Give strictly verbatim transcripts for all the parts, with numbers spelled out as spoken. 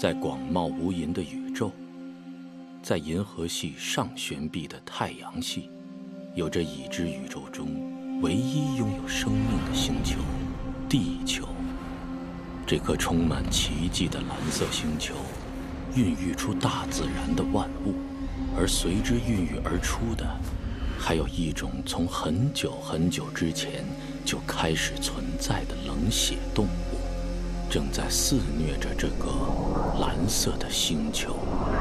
在广袤无垠的宇宙，在银河系上旋臂的太阳系，有着已知宇宙中唯一拥有生命的星球——地球。这颗充满奇迹的蓝色星球，孕育出大自然的万物，而随之孕育而出的，还有一种从很久很久之前就开始存在的冷血动物，正在肆虐着这个蓝色的星球。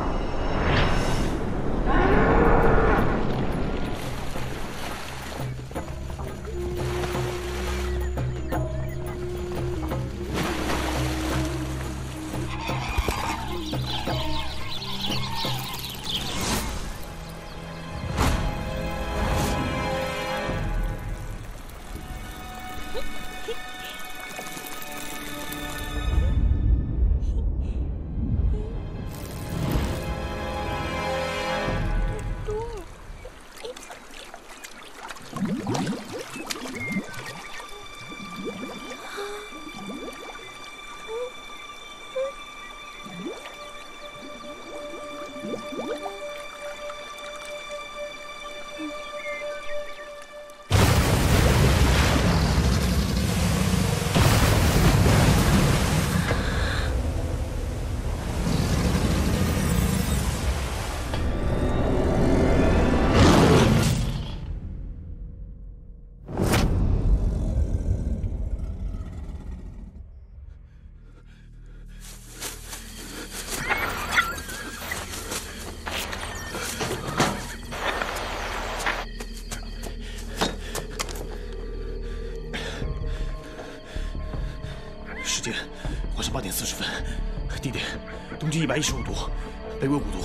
东经一百一十五度，北纬五度。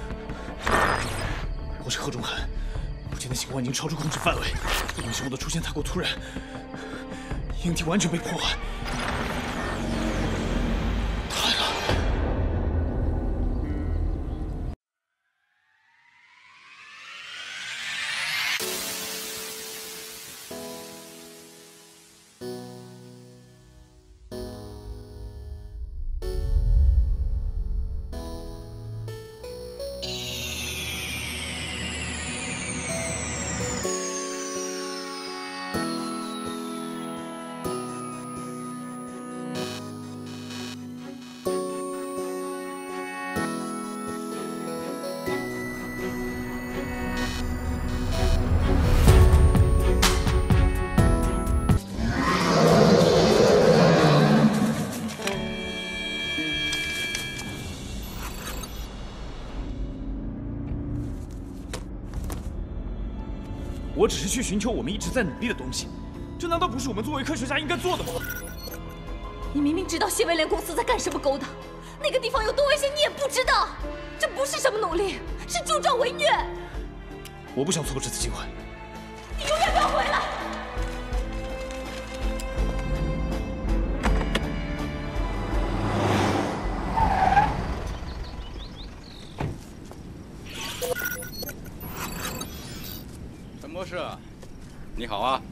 我是贺中涵，目前的情况已经超出控制范围，动力生物的出现太过突然，硬体完全被破坏。他来了！我只是去寻求我们一直在努力的东西，这难道不是我们作为科学家应该做的吗？ 你明明知道谢威廉公司在干什么勾当，那个地方有多危险，你也不知道。这不是什么努力，是助纣为虐。 我不想错过这次机会。 你永远不要回来！ 陈博士，你好啊。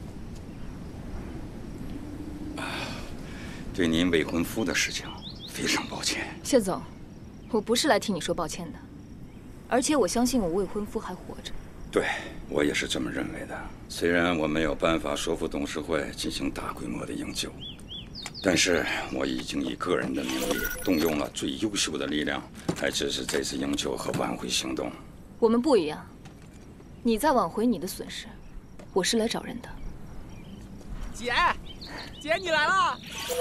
对您未婚夫的事情非常抱歉。 谢总，我不是来替你说抱歉的，而且我相信我未婚夫还活着。 对，我也是这么认为的。虽然我没有办法说服董事会进行大规模的营救，但是我已经以个人的名义动用了最优秀的力量来支持这次营救和挽回行动。 我们不一样，你在挽回你的损失，我是来找人的。 姐，姐你来了。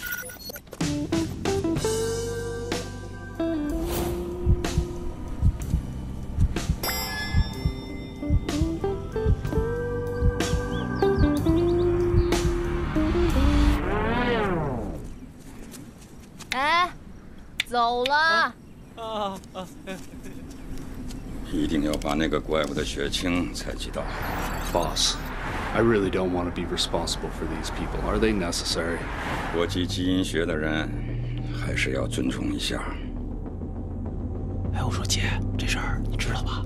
哎，走了。啊啊啊！ 一定要把那个怪物的血清采集到。 Boss, I really don't want to be responsible for these people. Are they necessary? 国际基因学的人还是要尊重一下。 哎，我说姐，这事儿你知道吧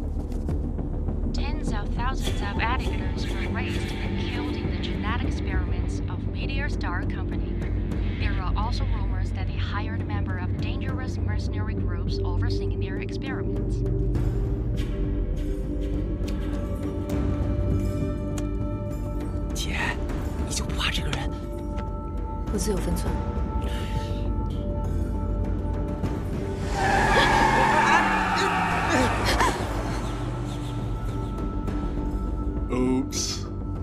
？Tens of thousands of alligators were raised and killed in the genetic experiments of Meteor Star Company. There are also rumors that they hired a member of dangerous Alligator's mercenary groups overseeing their experiments. 姐，你就不怕这个人？ 我自有分寸。 Oops.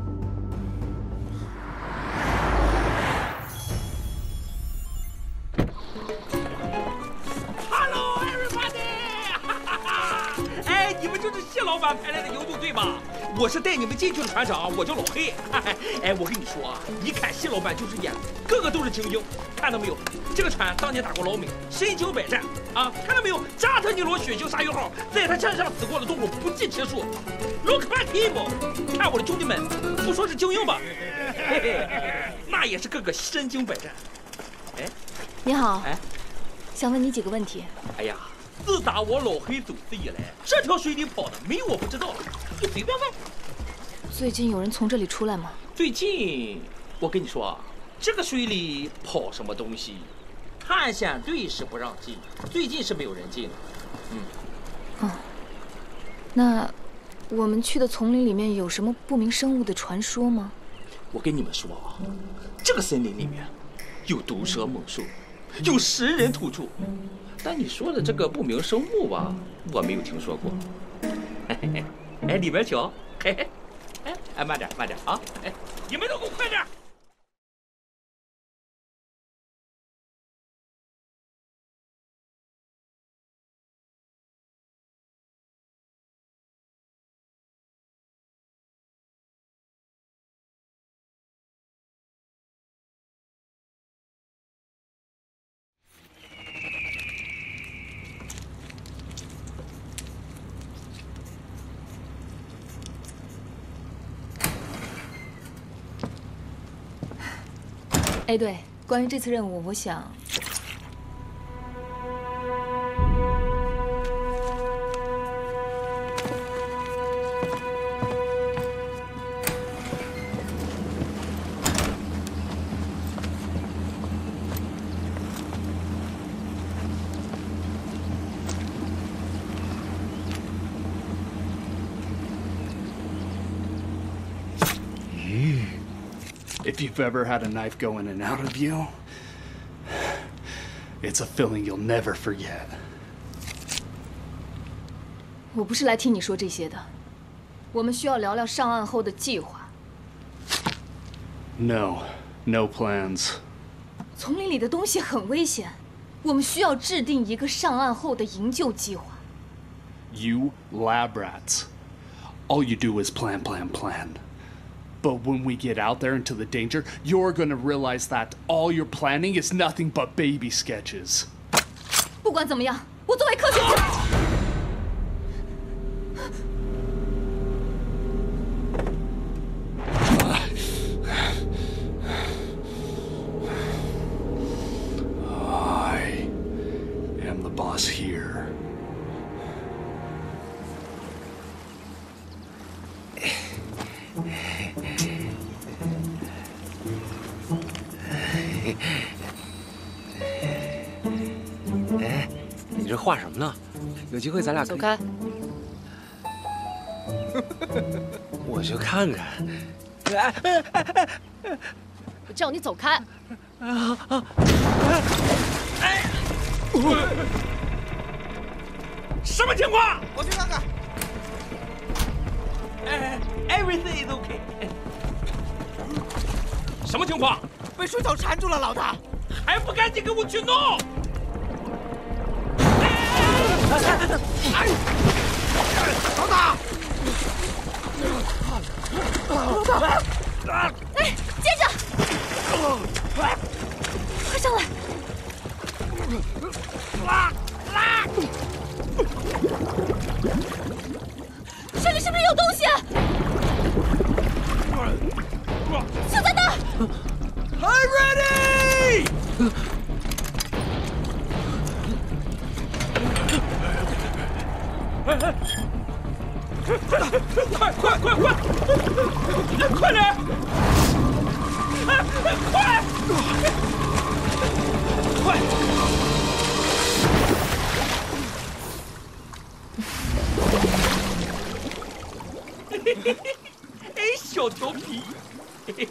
Hello everybody！ 哎，你们就是谢老板派来的营救队吧？我是带你们进去的船长，我叫老黑。哎，我跟你说啊，一看谢老板就是演的，个个都是精英。看到没有？这个船当年打过老美，身经百战啊！看到没有？加特尼罗血腥鲨鱼号在他舰上死过的动物不计其数。Look my people！ 看我的兄弟们，不说是精英吧，嘿嘿，那也是个个身经百战。哎， 你好， 哎， 想问你几个问题。 哎呀，自打我老黑走私以来，这条水里跑的没我不知道，你随便问。 最近有人从这里出来吗？ 最近，我跟你说啊，这个水里跑什么东西，探险队是不让进，最近是没有人进的。嗯。 哦，那我们去的丛林里面有什么不明生物的传说吗？ 我跟你们说啊，这个森林里面有毒蛇猛兽，有食人土著。但你说的这个不明生物吧，我没有听说过。嘿嘿嘿，哎，里边瞧，嘿嘿，哎哎，慢点慢点啊，哎，你们都给我快点！ 哎，对，关于这次任务，我想， If you've ever had a knife go in and out of you, it's a feeling you'll never forget. 我不是来听你说这些的，我们需要聊聊上岸后的计划。 No, no plans. 丛林里的东西很危险，我们需要制定一个上岸后的营救计划。 You lab rats. All you do is plan, plan, plan. But when we get out there into the danger, you're gonna realize that all your planning is nothing but baby sketches. 不管怎么样，我作为科学家。 I am the boss here. 哎，你这画什么呢？有机会咱俩可以走开！ 我就看看。 我叫你走开！ 哎，什么情况？ 我去看看。 哎 ，everything is okay。什么情况？ 被水草缠住了，老大。 还不赶紧给我去弄！ 哎，老大，老大， 哎，接着，快上来！ 拉拉！ 水里是不是有东西？就在那儿！ I'm ready！ 快快快快！快点！快！快！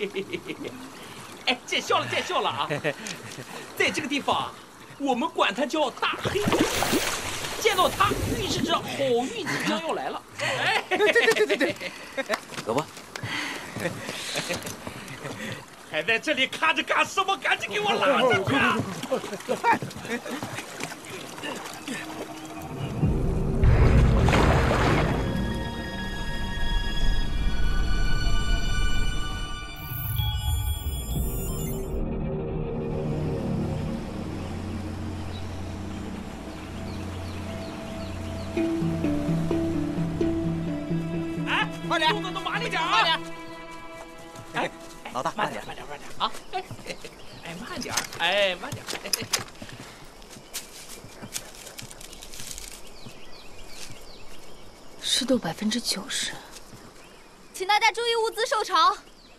哎，见笑了，见笑了啊！在这个地方，我们管它叫大黑。见到它，预示着好运即将要来了。哎，对对对对对， 走吧。 还在这里看着干什么？赶紧给我拉进去！哎，快点，动作都麻利点啊！快点！哎。 老大， 慢点，慢点，慢点啊！哎，哎，慢点，哎，慢点。 湿度百分之九十， 请大家注意物资受潮。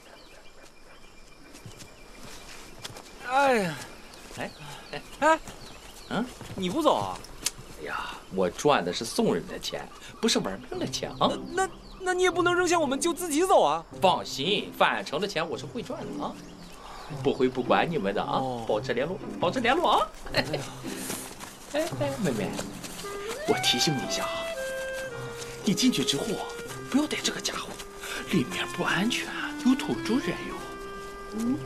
哎呀， 哎，哎，哎，嗯，你不走啊？哎呀，我赚的是送人的钱，不是玩命的钱啊！ 那。 那你也不能扔下我们就自己走啊！ 放心，返程的钱我是会赚的啊，不会不管你们的啊，哦、保持联络，保持联络啊！哎哎哎，妹妹，我提醒你一下啊，你进去之后不要带这个家伙，里面不安全，有土著人哟。嗯。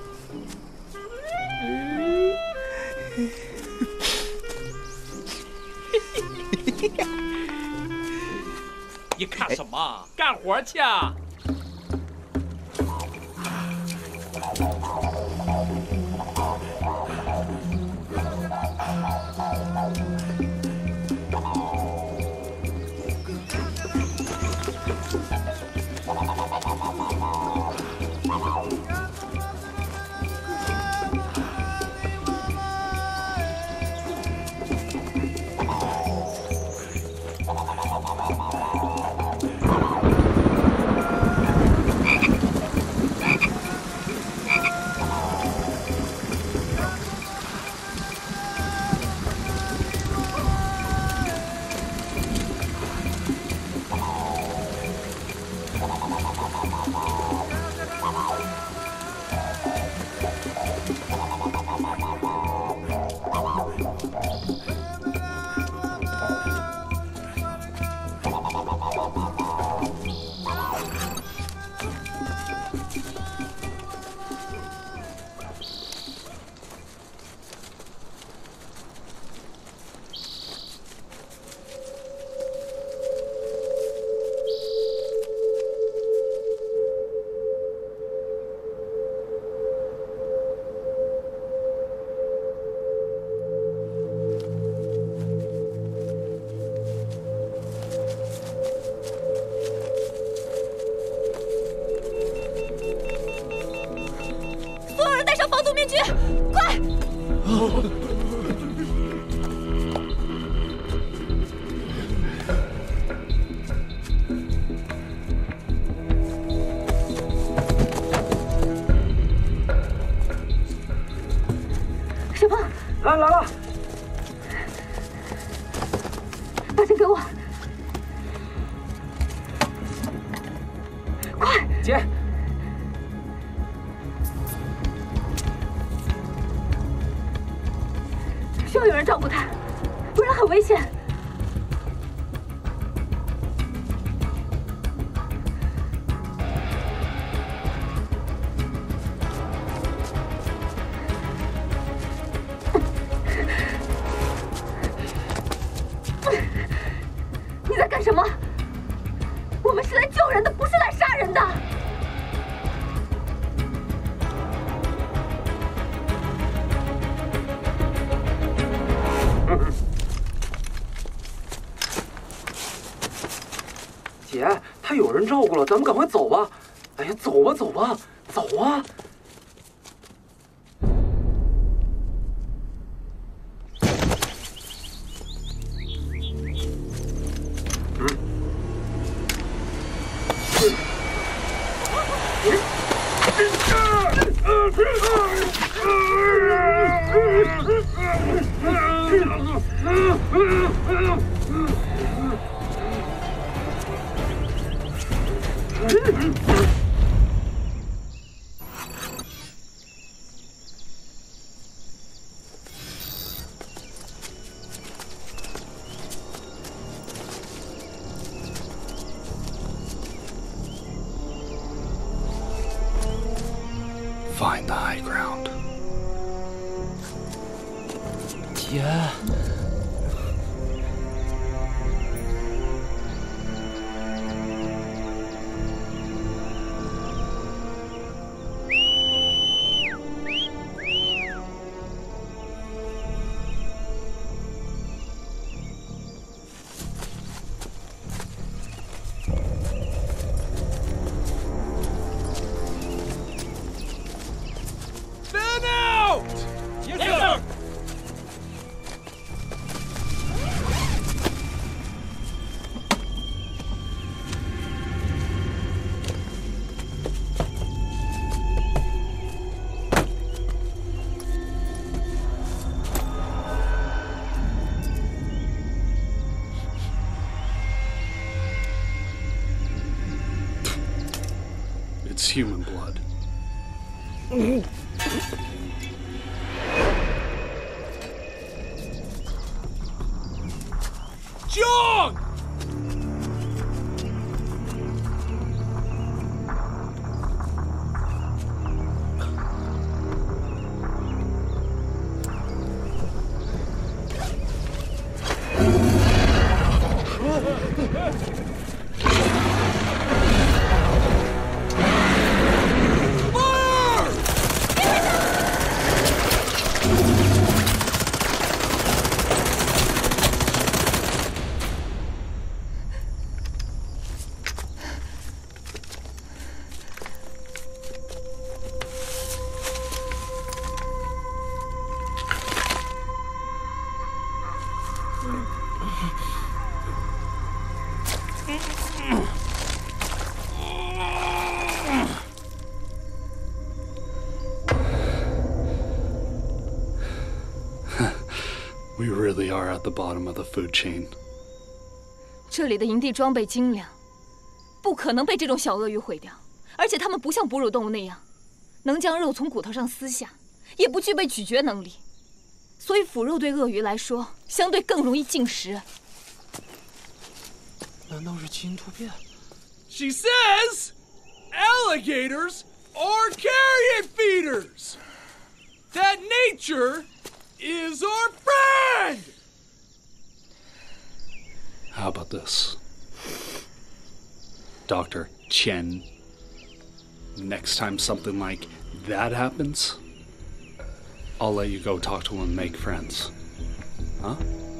你看什么？干活去啊！ 来来了， 把针给我，快！ 姐， 需要有人照顾他，不然很危险。什么？我们是来救人的，不是来杀人的。 姐，他有人照顾了，咱们赶快走吧。哎呀，走吧，走吧，走啊！ 姐。 It's human blood. Zhang! We really are at the bottom of the food chain. 这里的营地装备精良，不可能被这种小鳄鱼毁掉。而且它们不像哺乳动物那样，能将肉从骨头上撕下，也不具备咀嚼能力，所以腐肉对鳄鱼来说相对更容易进食。 难道是基因突变 She says alligators are carrion feeders. That nature is our friend. How about this? Doctor Chen, next time something like that happens, I'll let you go talk to him and make friends. Huh?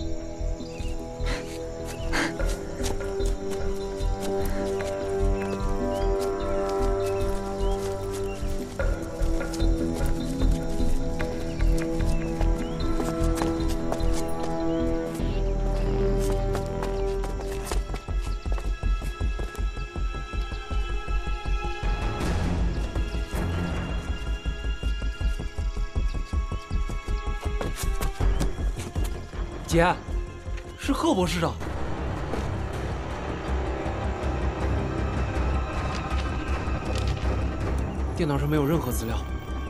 ·姐，是贺博士的。电脑上没有任何资料，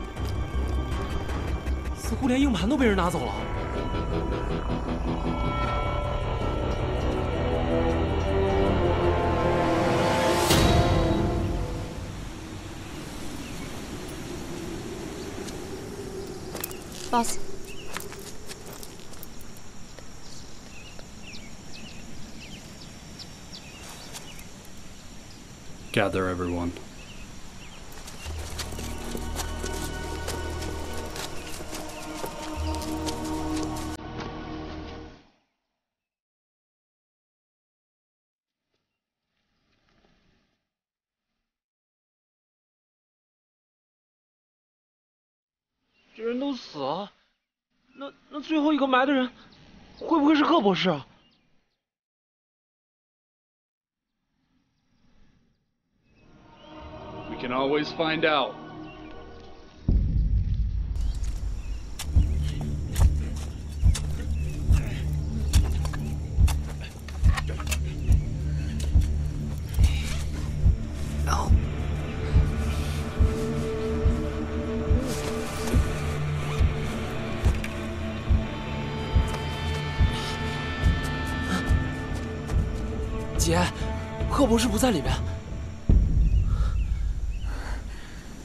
似乎连硬盘都被人拿走了。 Boss。 Gather everyone. 这人都死了，那那最后一个埋的人，会不会是贺博士啊？ We can always find out. No. 姐，贺博士不在里面。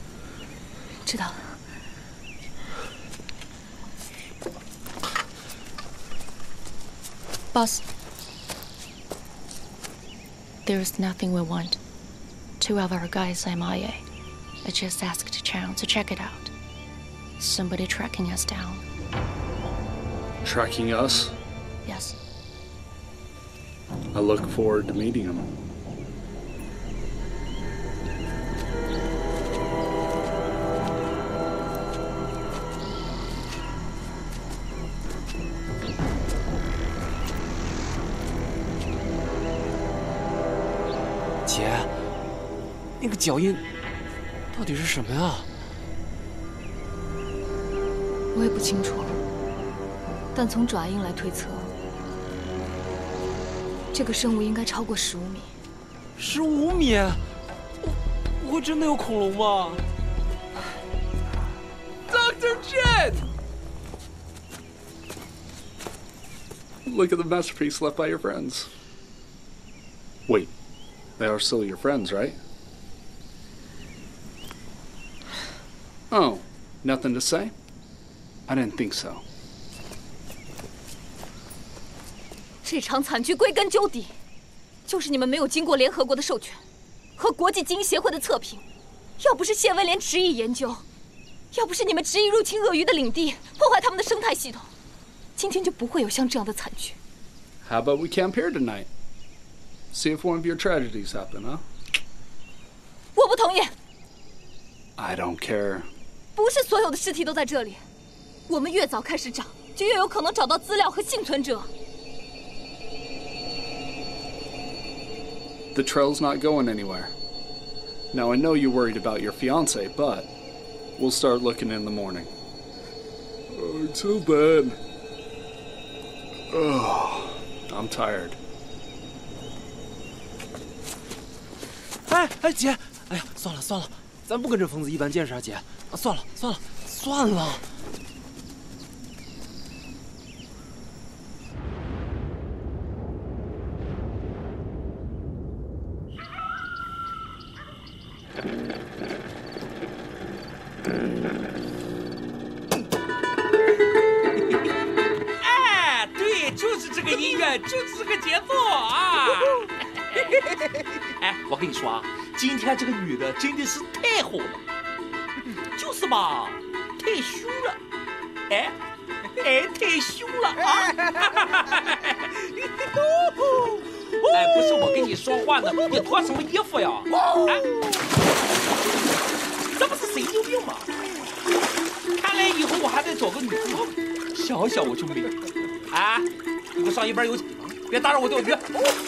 知道了。 Boss, there is nothing we want. Two of our guys M I A. I just asked Chang to check it out. Somebody tracking us down. Tracking us? Yes. I look forward to meeting him. 姐，那个脚印到底是什么呀？ 我也不清楚，但从爪印来推测，这个生物应该超过十五米。 十五米？不会真的有恐龙吗 ？Doctor Chen! Look at the masterpiece left by your friends. Wait, they are still your friends, right? Oh, nothing to say? I didn't think so. 这场惨剧归根究底，就是你们没有经过联合国的授权和国际基因协会的测评。要不是谢威廉执意研究，要不是你们执意入侵鳄鱼的领地，破坏他们的生态系统，今天就不会有像这样的惨剧。 How about we camp here tonight? See if one of your tragedies happen, huh? 我不同意。 I don't care. 不是所有的尸体都在这里。我们越早开始找，就越有可能找到资料和幸存者。 The trail's not going anywhere. Now I know you're worried about your fiancé, but we'll start looking in the morning. Until then, oh, I'm tired. 哎哎，姐，哎呀，算了算了，咱不跟这疯子一般见识啊，姐。啊，算了算了算了。 哎，对，就是这个音乐，就是这个节奏啊！哎，我跟你说啊，今天这个女的真的是太好了，就是吧，太凶了，哎，哎，太凶了啊！哎，不是我跟你说话呢，你脱什么衣服呀？啊，这不是神经病吗？看来以后我还得找个女朋友，想想我就美。啊，你给我上一边有请，别打扰我钓鱼。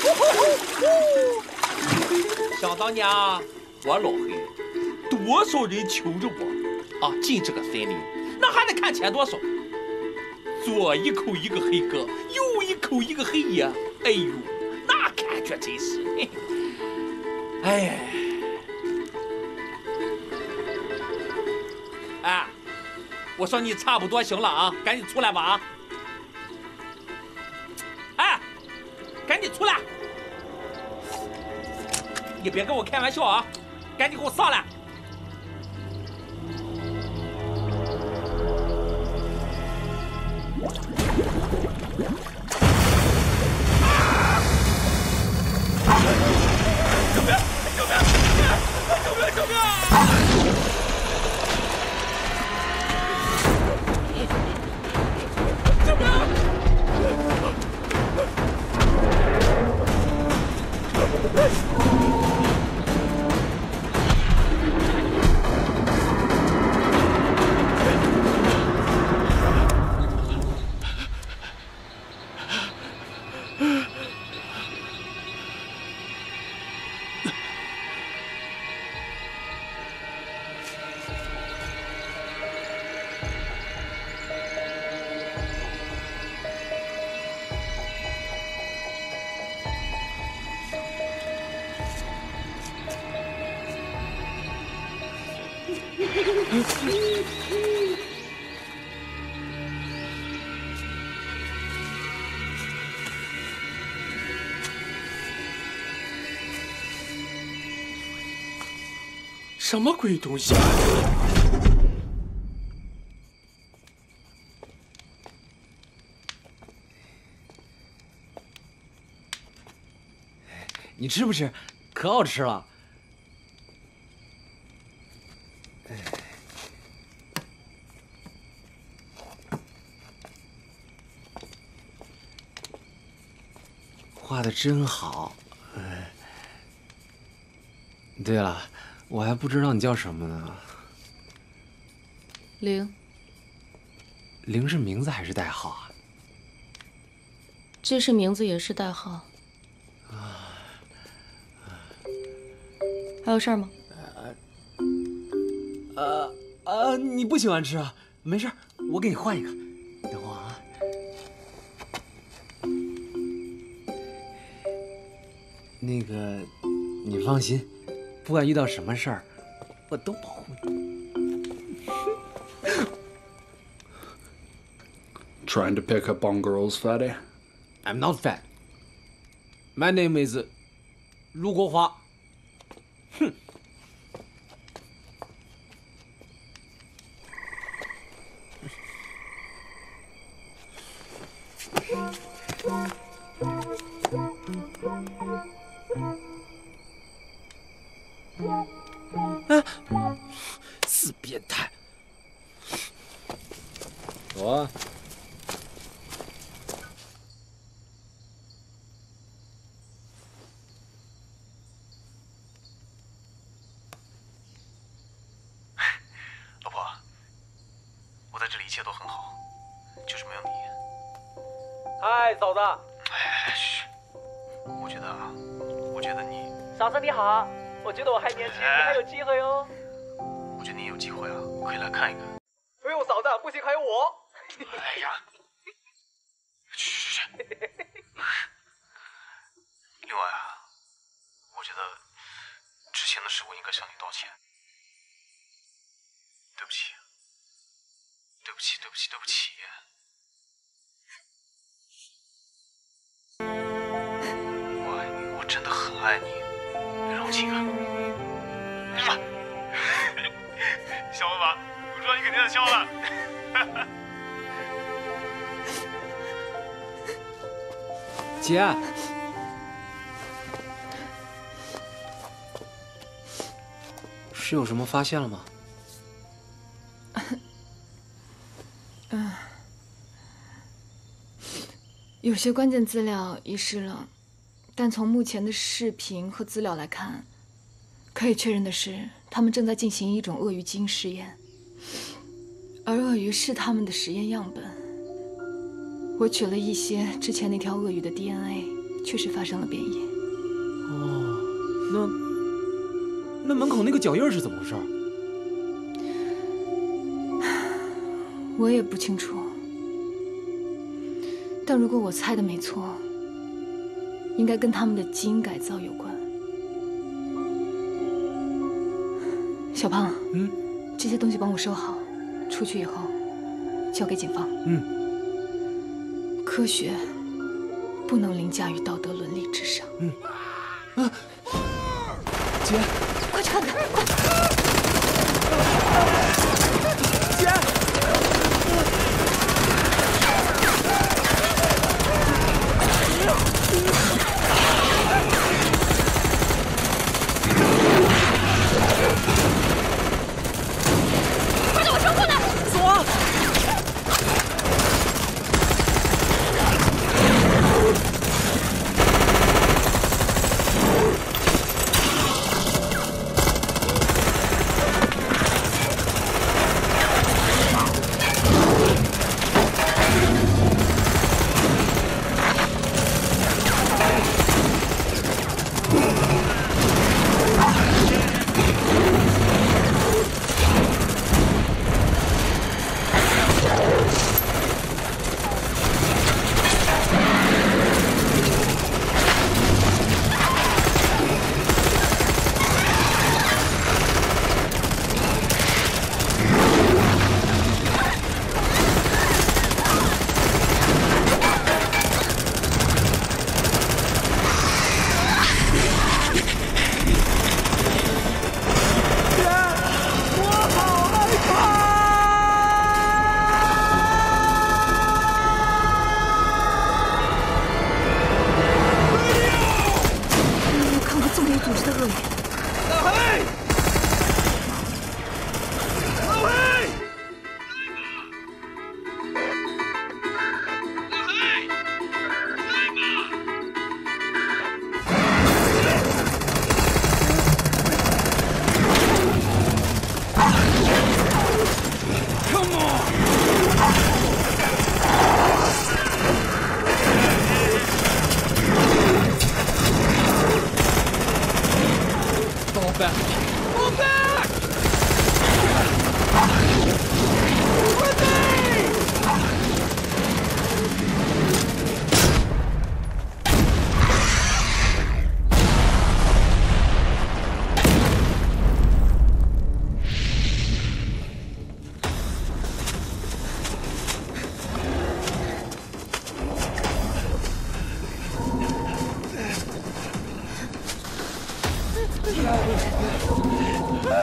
想当年啊，我老黑，多少人求着我啊进这个森林，那还得看钱多少。左一口一个黑哥，右一口一个黑爷，哎呦，那感觉真是，嘿哎呀，哎，我说你差不多行了啊，赶紧出来吧啊！哎，赶紧出来！你别跟我开玩笑啊！赶紧给我上来！救命！救命！救命！救命！救命！ 什么鬼东西啊！ 你吃不吃？可好吃了。画的真好。对了，我还不知道你叫什么呢。 零。 零是名字还是代号啊？ 既是名字也是代号。 啊。 还有事儿吗？ 呃呃，你不喜欢吃啊？没事，我给你换一个。等会儿啊。那个，你放心，不管遇到什么事儿，我都保护你。 Trying to pick up on girls, fatty? I'm not fat. My name is 陆国华。哼。啊！死变态！走啊！ 老婆，我在这里一切都很好，就是没有你。 嗨，嫂子。 哎，嘘，我觉得啊，我觉得你…… 嫂子你好，我觉得我还年轻，你还有机会哦。 我觉得你有机会啊，可以来看一看。 不用嫂子，不行，还有我。 哎呀，去去去！另外啊，我觉得之前的事我应该向你道歉。对不起，对不起，对不起，对不起。我爱你，我真的很爱你。让我亲啊！来吧，笑了吧？我知道你肯定在笑了。 姐，是有什么发现了吗？ 嗯，有些关键资料遗失了，但从目前的视频和资料来看，可以确认的是，他们正在进行一种鳄鱼基因实验，而鳄鱼是他们的实验样本。我取了一些之前那条鳄鱼的 D N A， 确实发生了变异。 哦，那那门口那个脚印是怎么回事？ 我也不清楚，但如果我猜的没错，应该跟他们的基因改造有关。小胖， 嗯， 这些东西帮我收好，出去以后交给警方。 嗯。 科学不能凌驾于道德伦理之上。 嗯。啊，姐， 快去看看，快！ 姐。 快给我冲过来！ 走啊！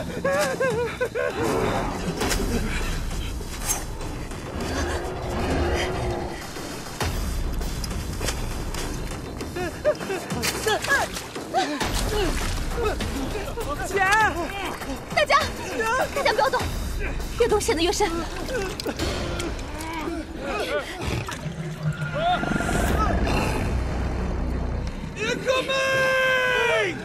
姐，大家，大家不要动，越动陷得越深。 Incoming!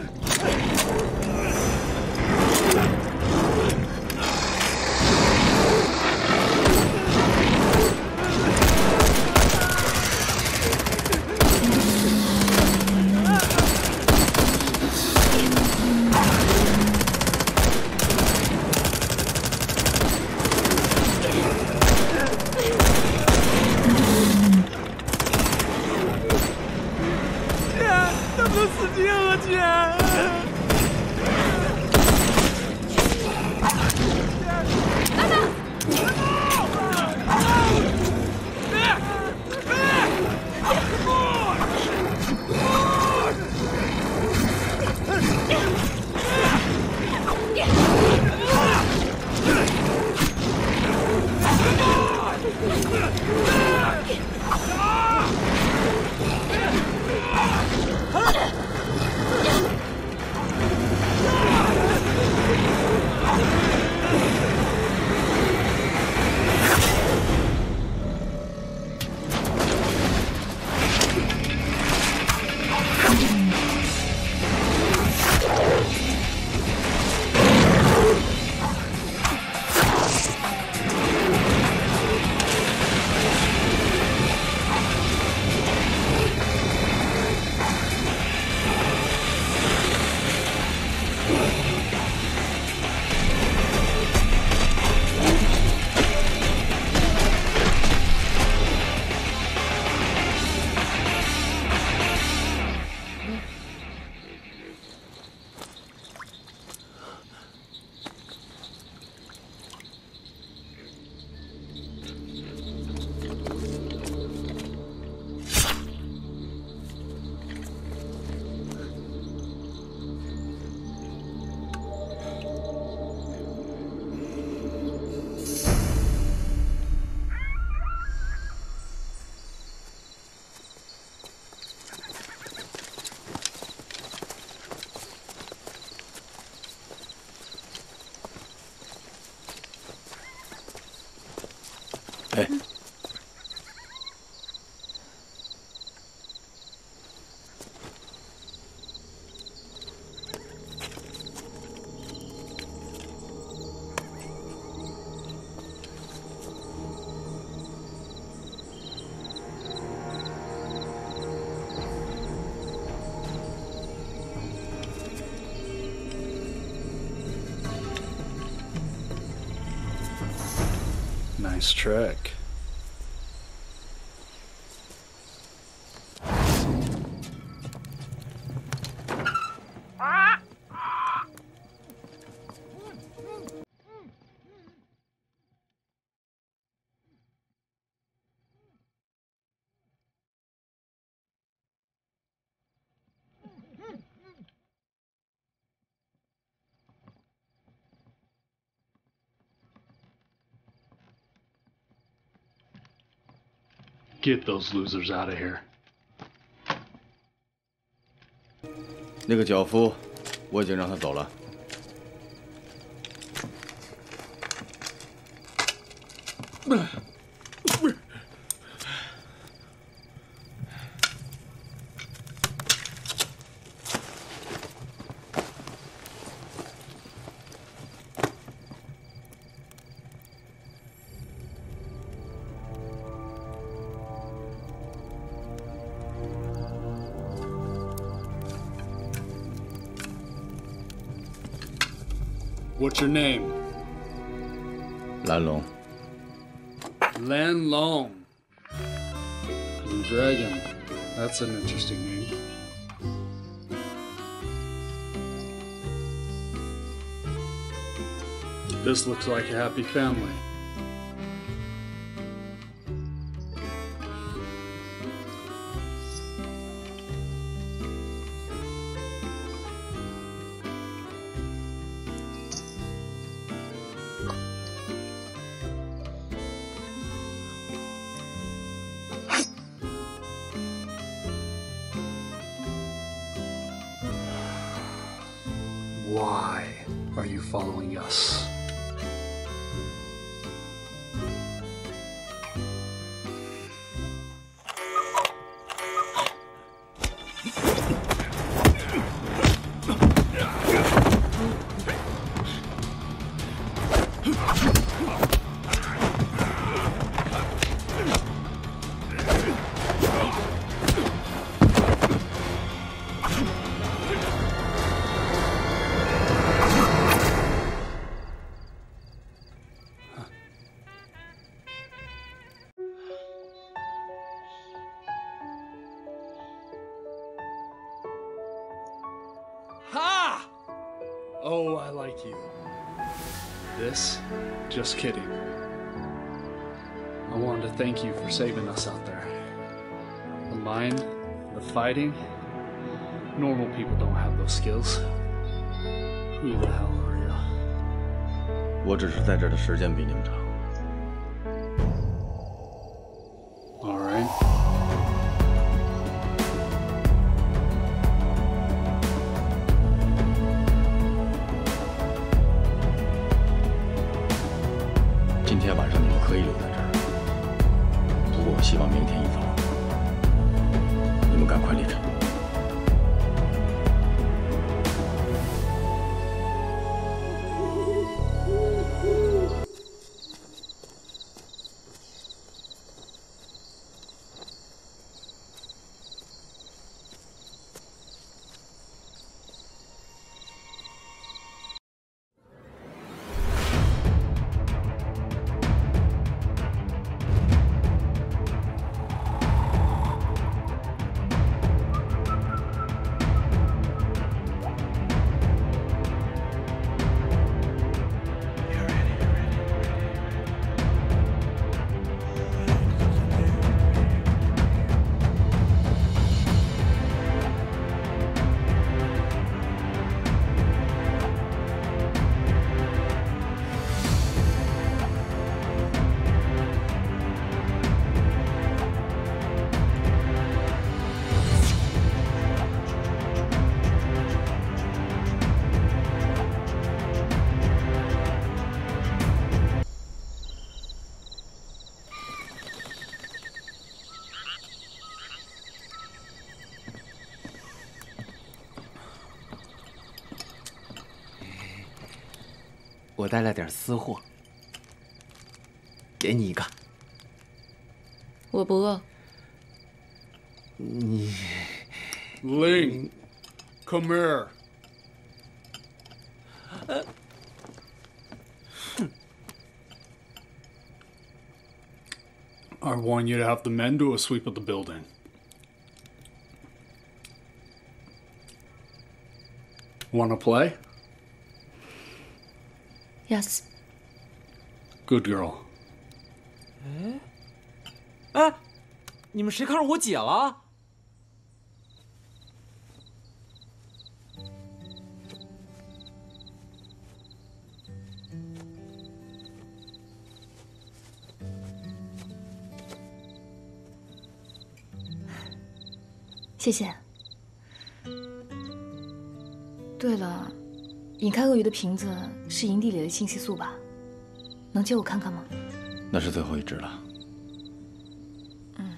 哎， Nice trick. Get those losers out of here. 那个脚夫，我已经让他走了。 What's your name? 蓝龙。 Lan Long. Blue Dragon. That's an interesting name. This looks like a happy family. Are you following us? Ha! Oh, I like you. This? Just kidding. I wanted to thank you for saving us out there. The line, the fighting. Normal people don't have those skills. Who the hell are you? 我只是在这儿的时间比你们长。 All right. 今天晚上你们可以留在这儿，不过我希望明天一早你们赶快离开。 我带了点私货，给你一个。 我不饿。 你 Ling, come here. I want you to have the men do a sweep of the building. Wanna play? Yes. Good girl. 哎，哎，你们谁看上我姐了？ 谢谢。对了，引开鳄鱼的瓶子是营地里的信息素吧？能借我看看吗？ 那是最后一只了。 嗯。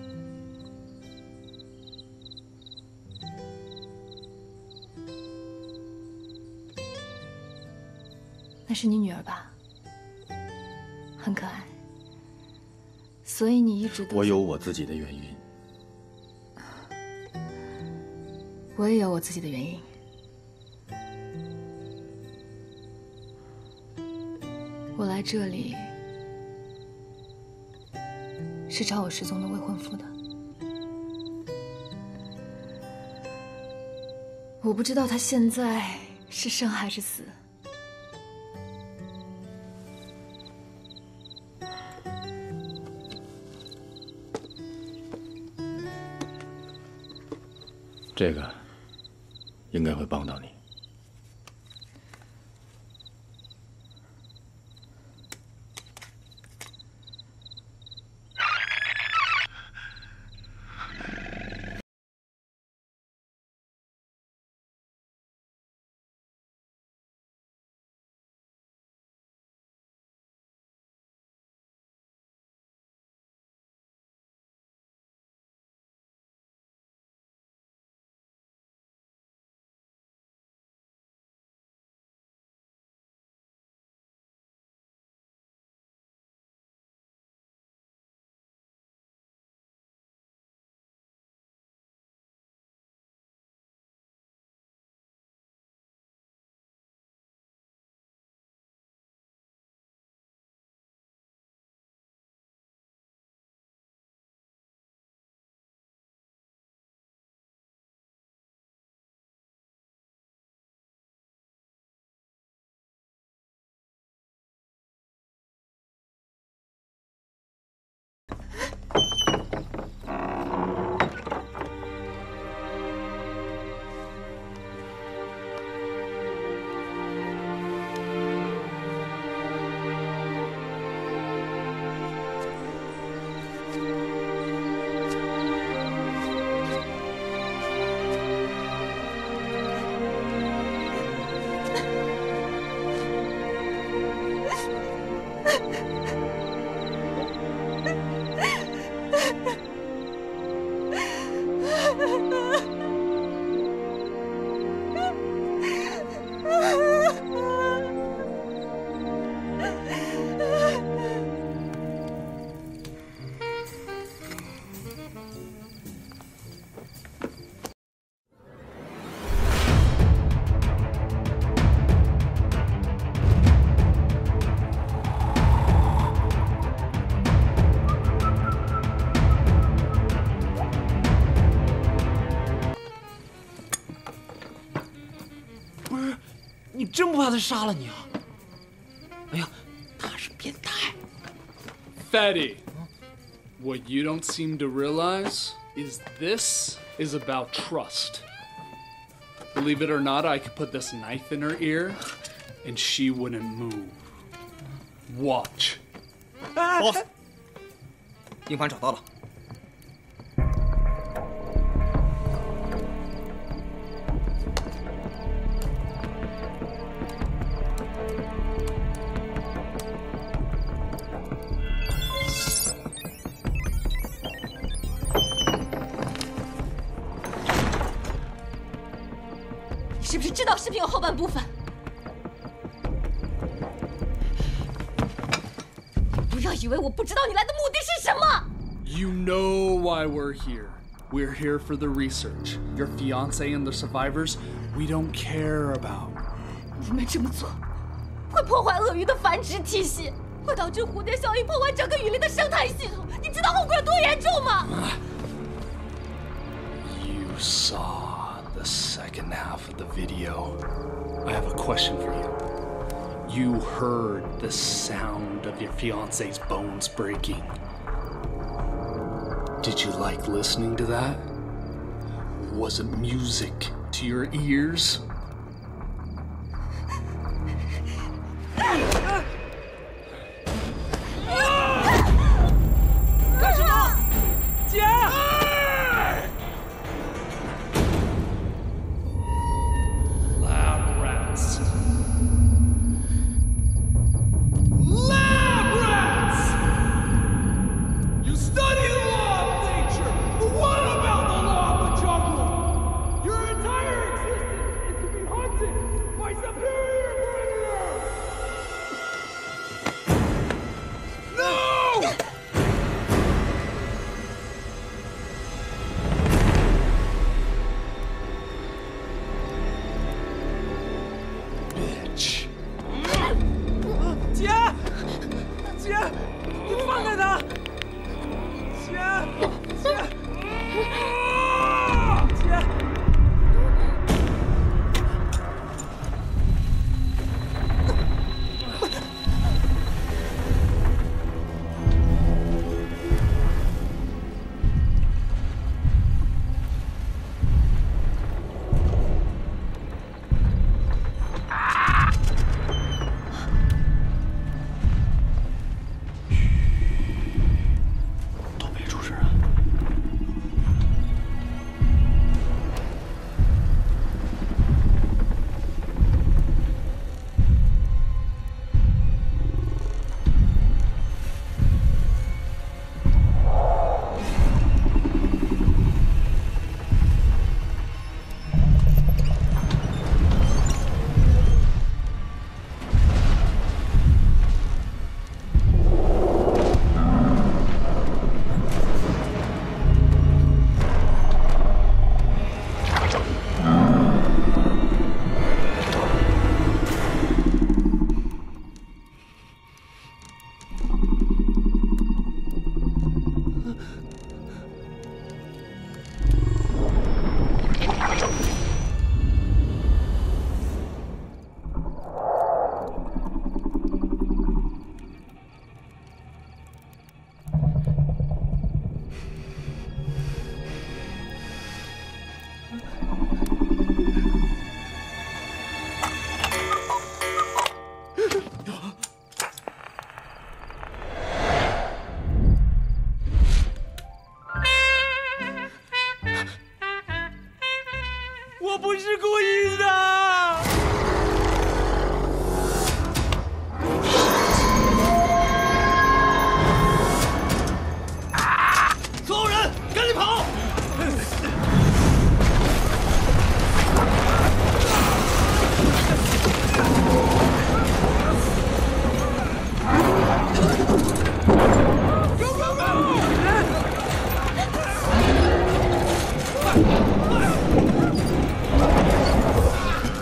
那是你女儿吧？很可爱。所以你一直都…… 我有我自己的原因。 我也有我自己的原因。 我来这里是找我失踪的未婚夫的。我不知道他现在是生还是死。 这个应该会帮到你。 真不怕他杀了你啊？哎呀，他是变态。 Fatty, what you don't seem to realize is this is about trust. Believe it or not, I could put this knife in her ear, and she wouldn't move. Watch. Boss， 硬盘找到了。 是不是知道视频有后半部分？不要以为我不知道你来的目的是什么。 You know why we're here. We're here for the research. Your fiancé and the survivors, we don't care about. 你们这么做，会破坏鳄鱼的繁殖体系，会导致蝴蝶效应破坏整个雨林的生态系统。你知道后果有多严重吗？ You saw the second half of the video. I have a question for you. You heard the sound of your fiancé's bones breaking. Did you like listening to that? Was it music to your ears? 干什么？姐！ Lab rats. Lab rats! You study the law of nature, but what about the law of the jungle? Your entire existence is to be hunted by superior predators! No! Bitch. 姐，姐，你放开他！姐，姐，姐。 我不是故意的。所有人，赶紧跑！Go go go！ 快！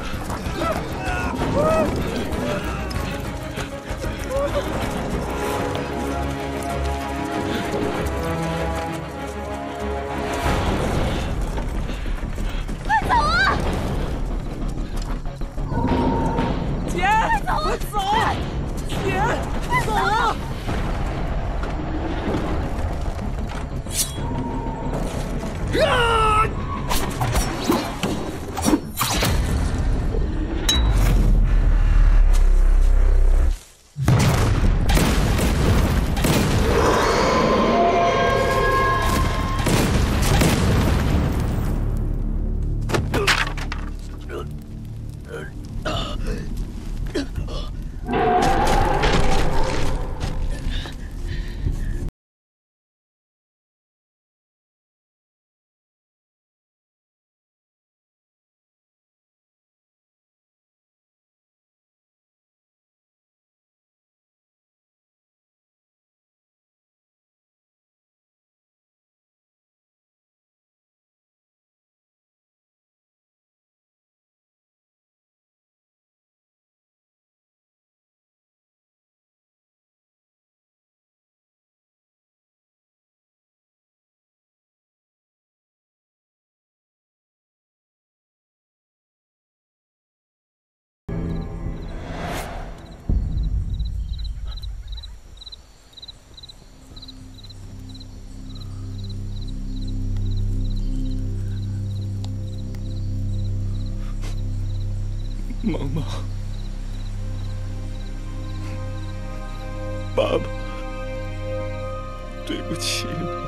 萌萌，爸爸，对不起你。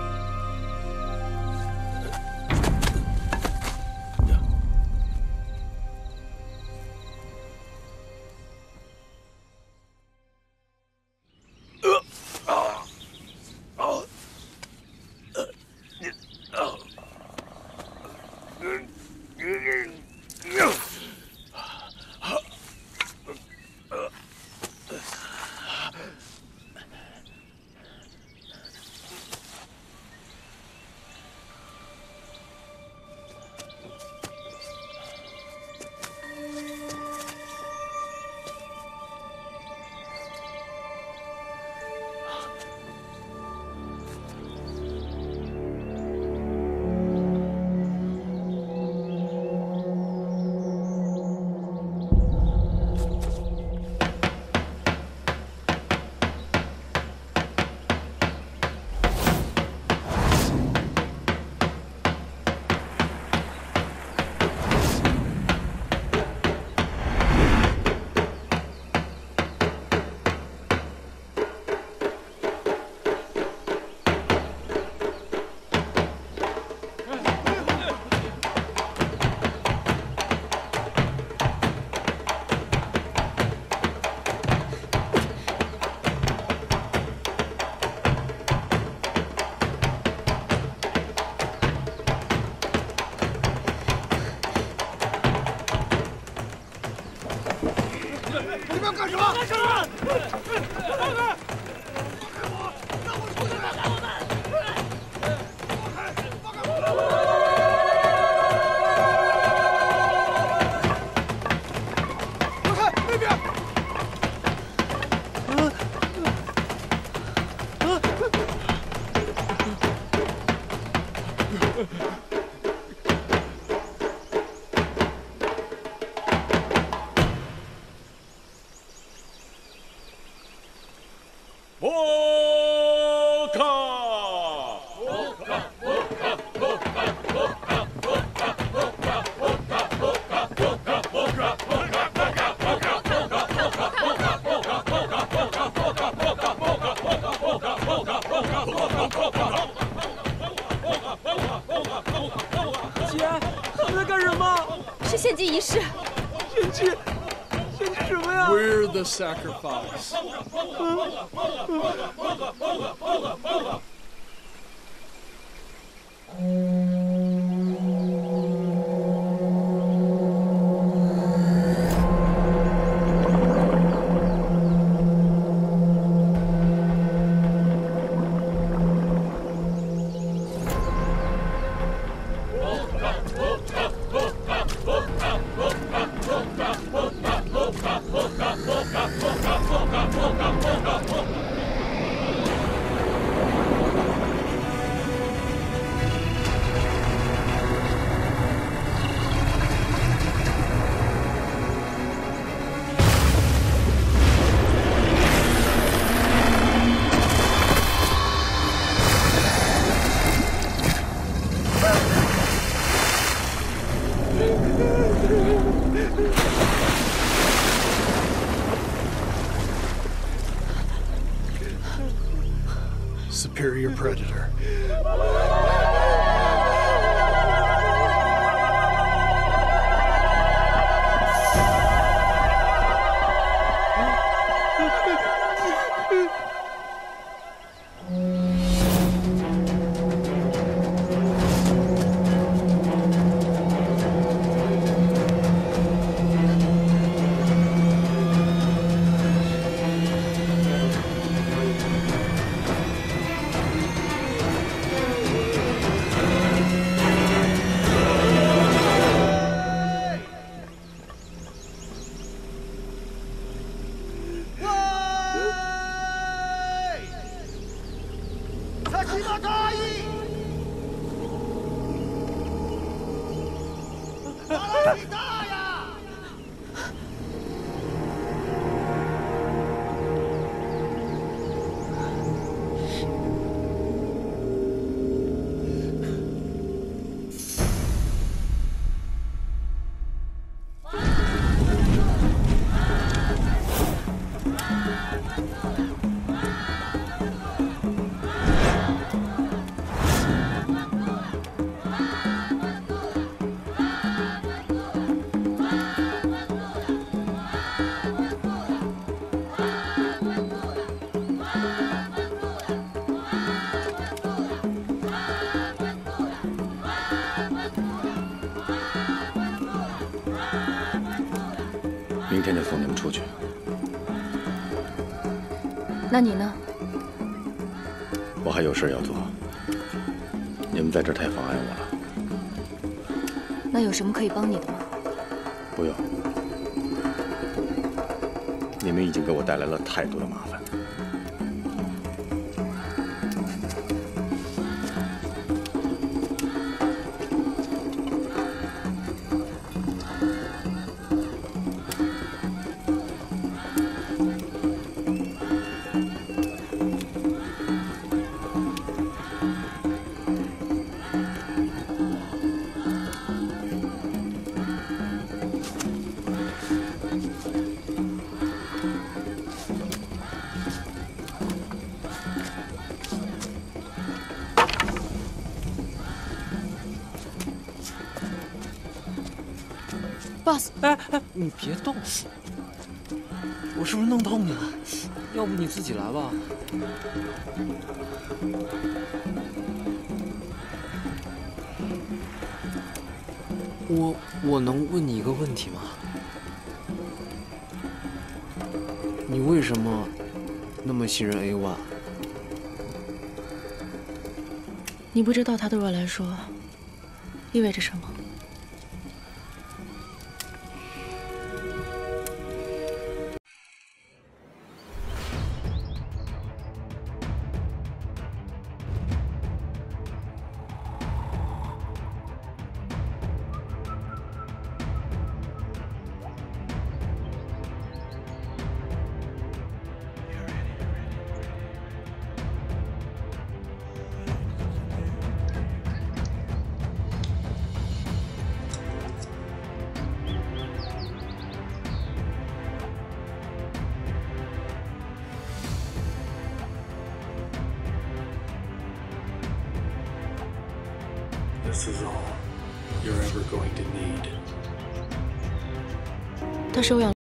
Sacrifice. Superior predator. 明天就送你们出去。 那你呢？ 我还有事要做，你们在这儿太妨碍我了。 那有什么可以帮你的吗？ 不用，你们已经给我带来了太多的麻烦。 boss， 哎哎，你别动，我是不是弄痛你了？要不你自己来吧。我我能问你一个问题吗？你为什么那么信任 A 一？ 你不知道他对我来说意味着什么。 This is all you're ever going to need. 他收养。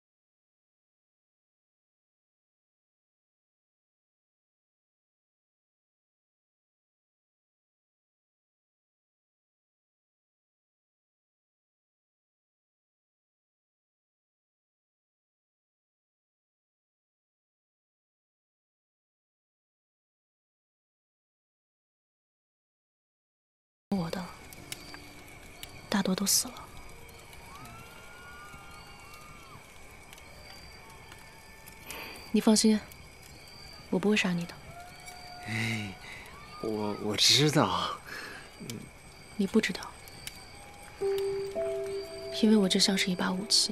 我的大多都死了。你放心，我不会杀你的。 哎，我我知道。 你不知道，因为我就像是一把武器，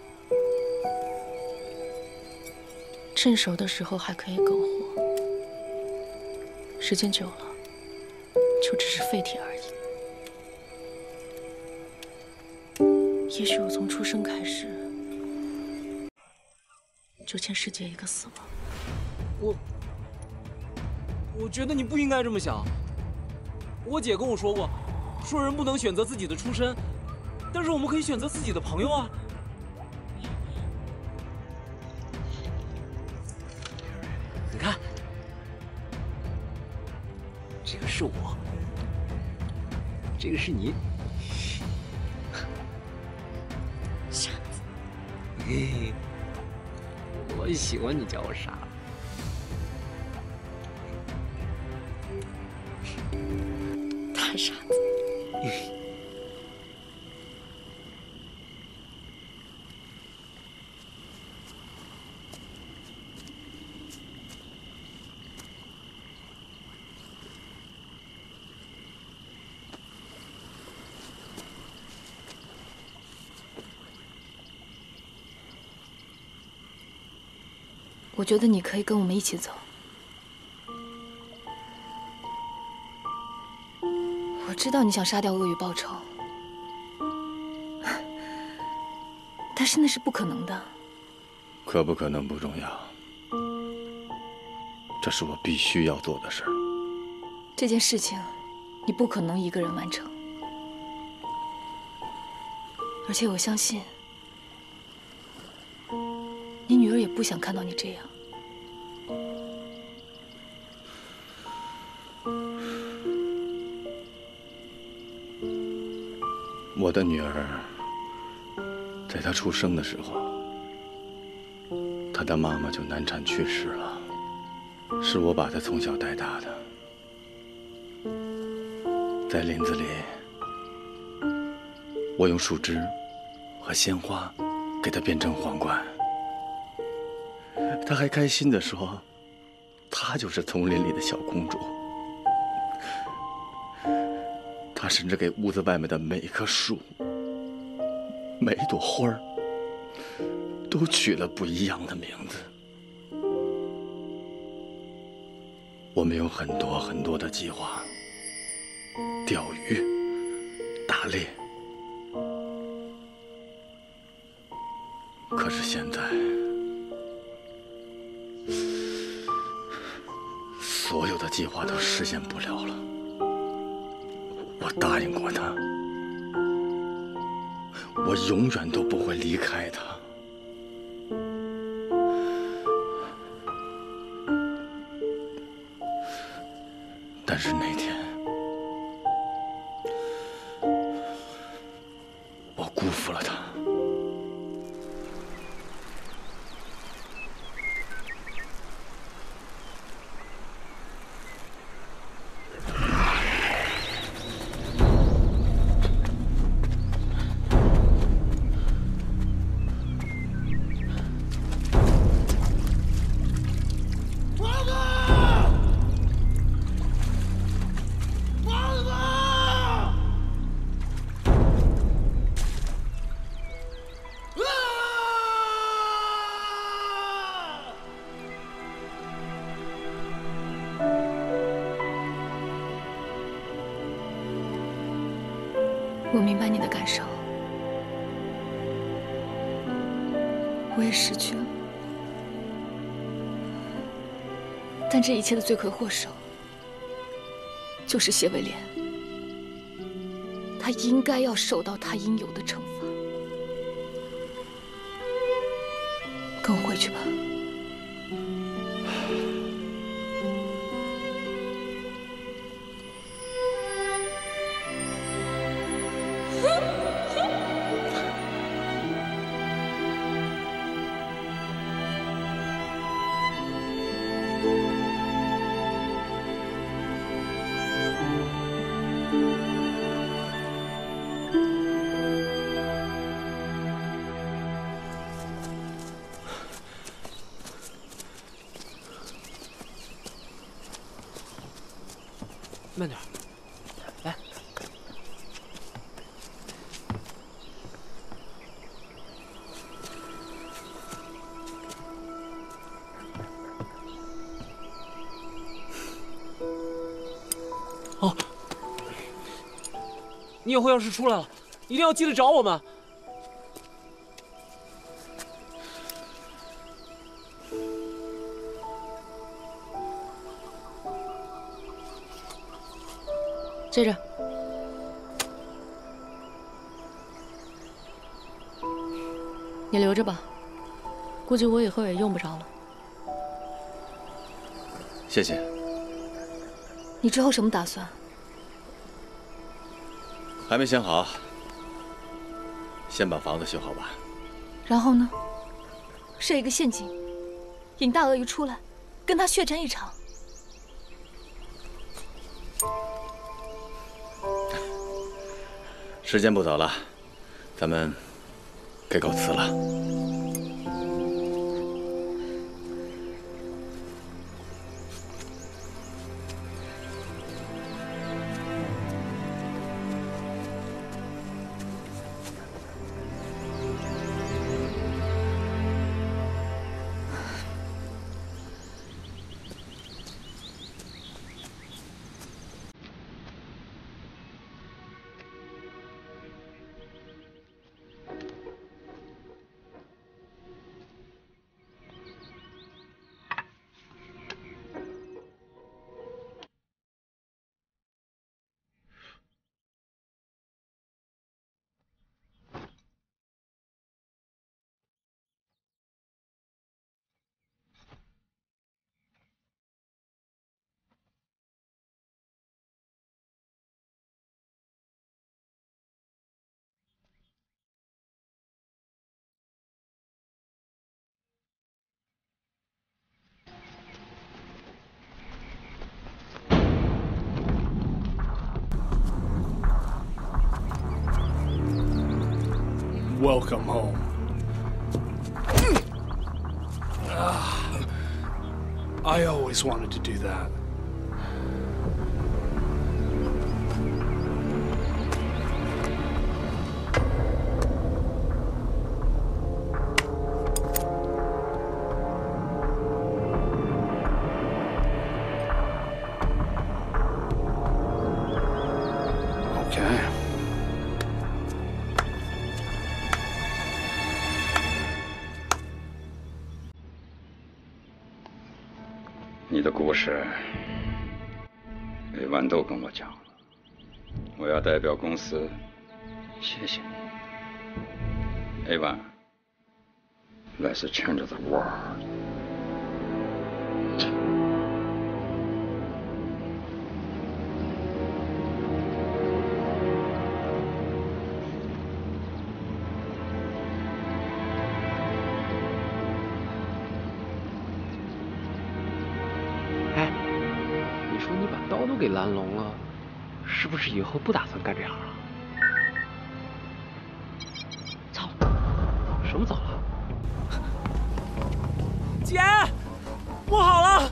趁手的时候还可以苟活，时间久了。 就只是废铁而已。也许我从出生开始就欠世界一个死亡。 我，我觉得你不应该这么想。我姐跟我说过，说人不能选择自己的出身，但是我们可以选择自己的朋友啊。你看，这个是我。 这个是你，傻子。嘿，我喜欢你叫我傻子。 大傻子。 我觉得你可以跟我们一起走。我知道你想杀掉鳄鱼报仇，但是那是不可能的。 可不可能不重要，这是我必须要做的事儿。 这件事情，你不可能一个人完成，而且我相信。 你女儿也不想看到你这样。 我的女儿，在她出生的时候， 他的妈妈就难产去世了，是我把他从小带大的。在林子里，我用树枝和鲜花给他编成皇冠。他还开心地说，她就是丛林里的小公主。他甚至给屋子外面的每一棵树、每一朵花儿，都取了不一样的名字。我们有很多很多的计划：钓鱼、打猎。可是现在，所有的计划都实现不了了。我答应过他，我永远都不会离开他。但是那天，我辜负了他。 我明白你的感受，我也失去了，但这一切的罪魁祸首就是谢威廉，他应该要受到他应有的惩罚。跟我回去吧。 慢点，来。哦，你以后要是出来了，一定要记得找我们。 接着，你留着吧，估计我以后也用不着了。 谢谢。 你之后什么打算？ 还没想好，先把房子修好吧。 然后呢？设一个陷阱，引大鳄鱼出来，跟他血战一场。 时间不早了，咱们该告辞了。 Welcome home. Uh, I always wanted to do that. Okay. 你的故事，每晚都跟我讲了。我要代表公司，谢谢你。A one, let's change the world. 给拦聋了，是不是以后不打算干这行了？走，什么走了？ 姐，我好了。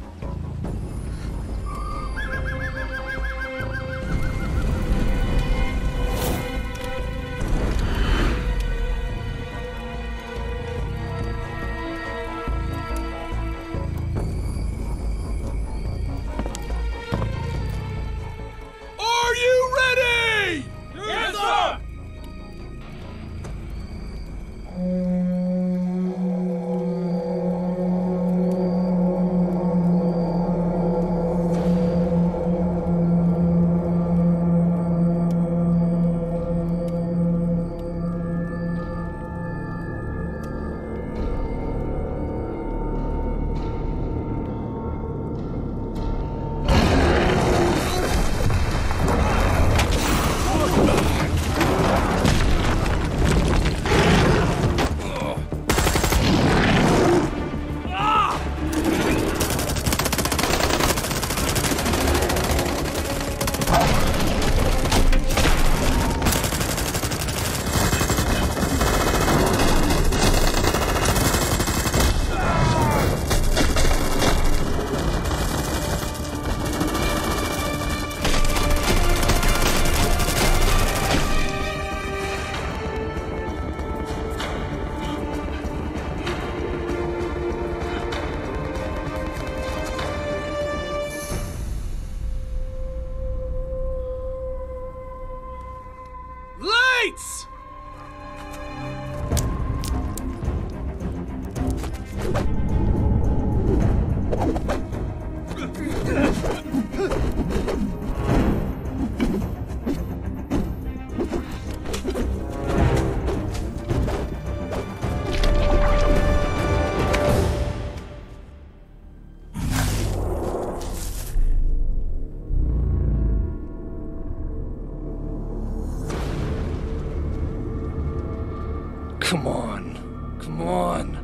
Come on. Come on.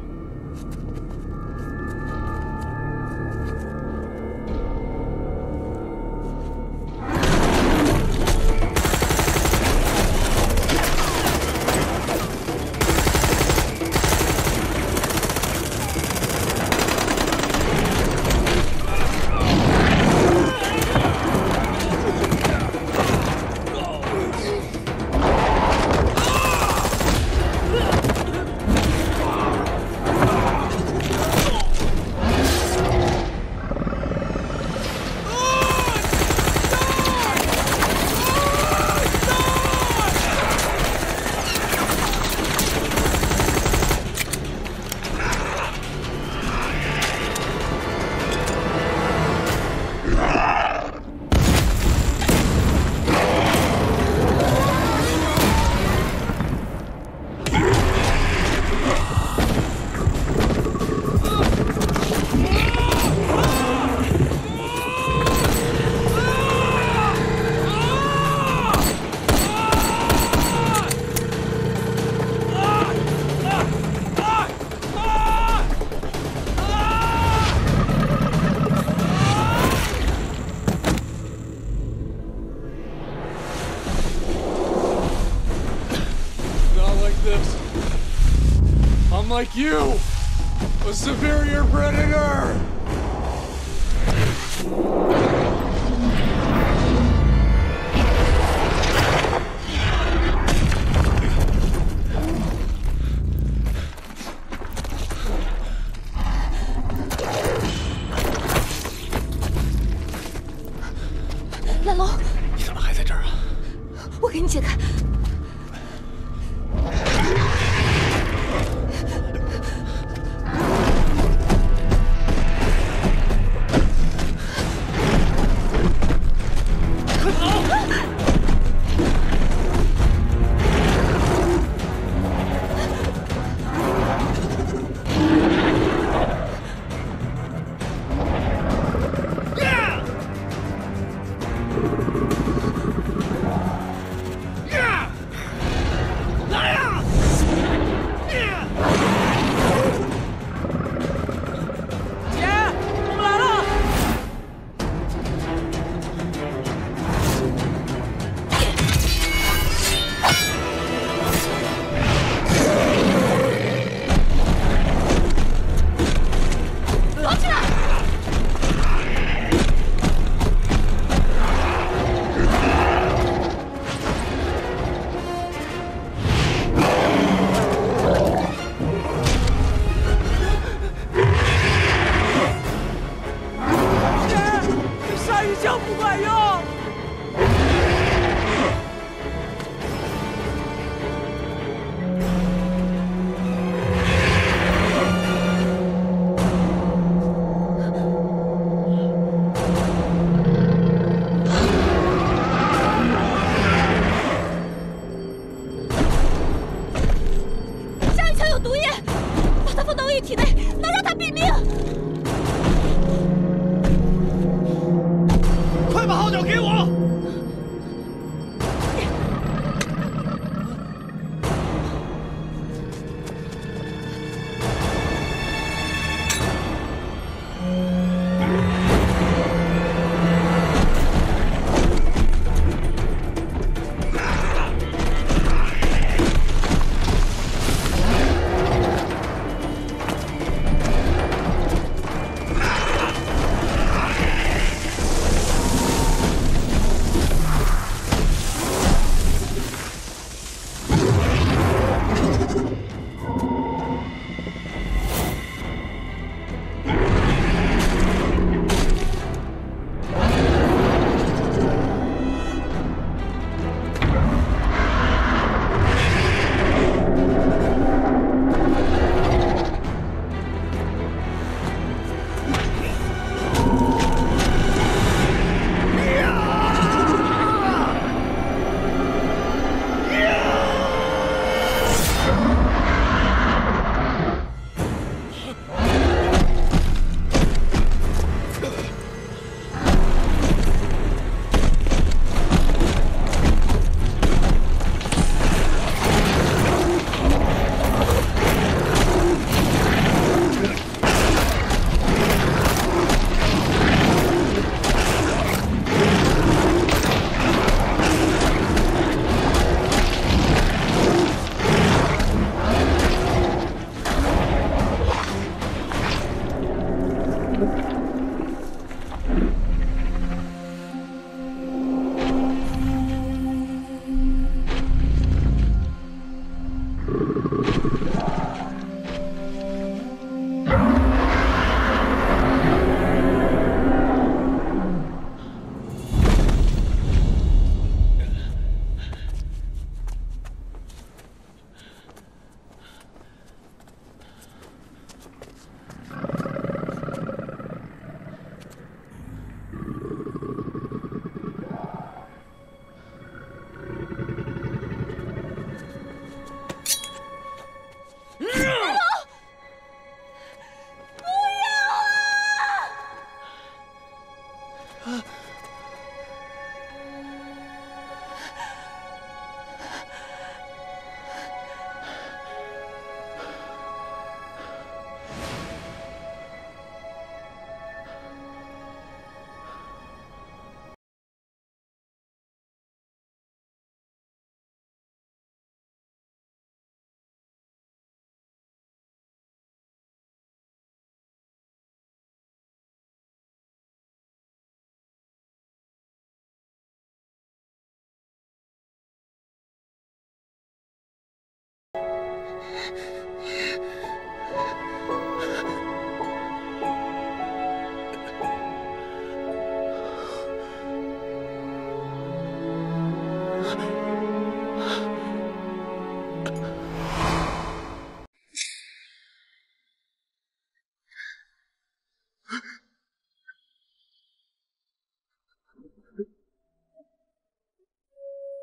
this. I'm like you, a superior predator. 蓝龙， 你怎么还在这儿啊？ 我给你解开。 Yeah!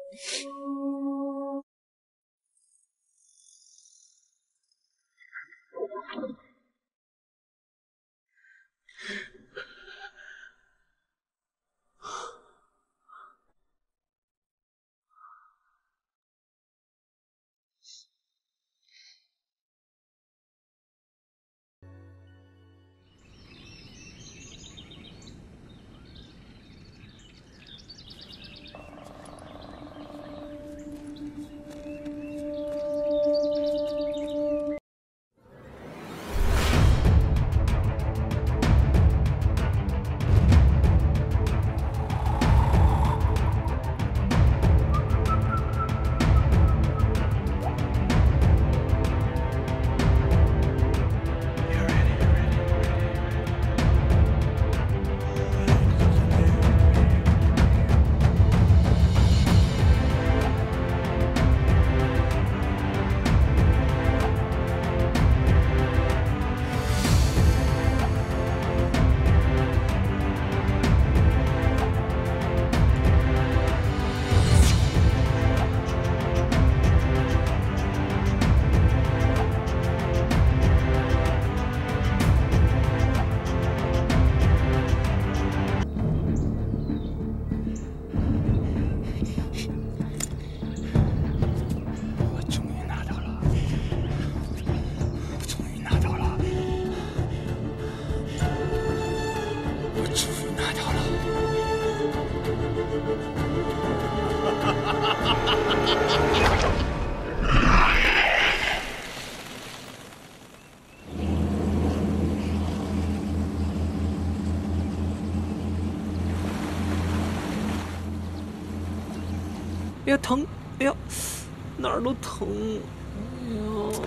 哎呀，疼！哎呀，哪儿都疼！哎呀，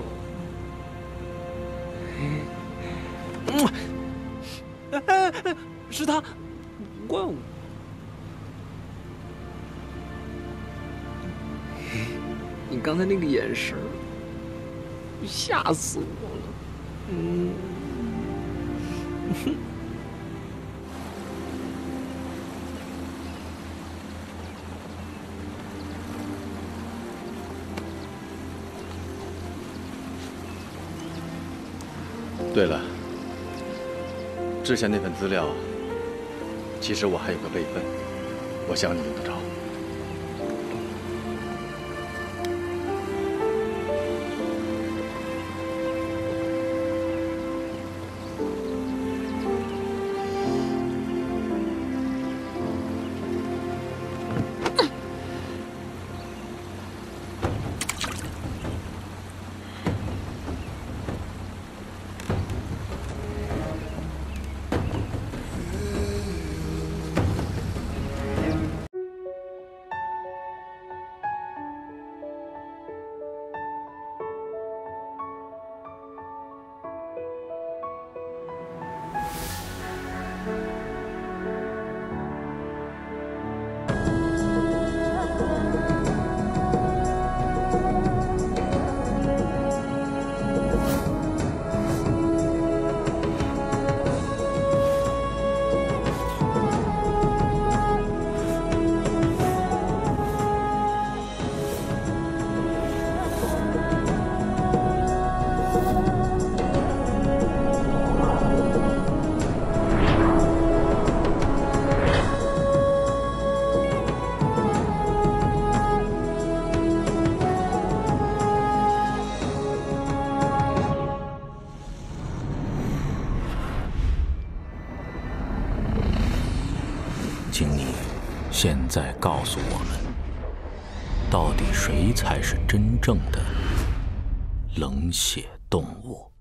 嗯，哎哎哎，是他，怪我。你刚才那个眼神，吓死我了。嗯。 对了，之前那份资料，其实我还有个备份，我想你用得着。 请你现在告诉我们，到底谁才是真正的冷血动物？